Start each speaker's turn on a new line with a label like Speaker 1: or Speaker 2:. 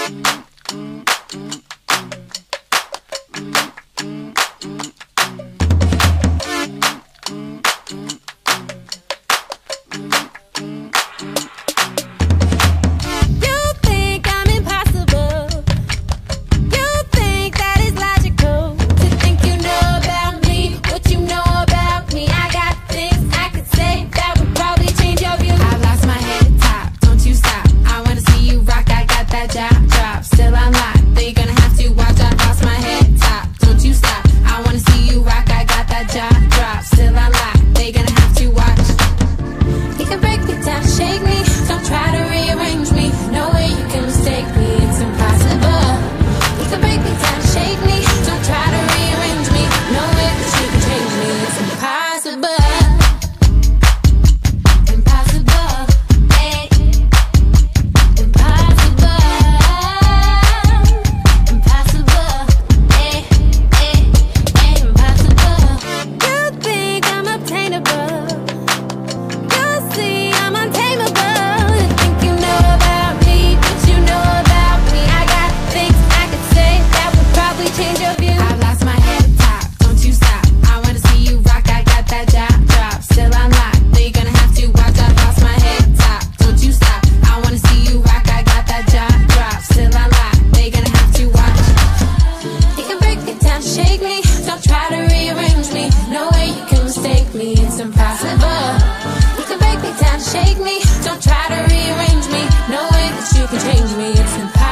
Speaker 1: It's impossible. You can break me down, shake me. Don't try to rearrange me. No way that you can change me. It's impossible.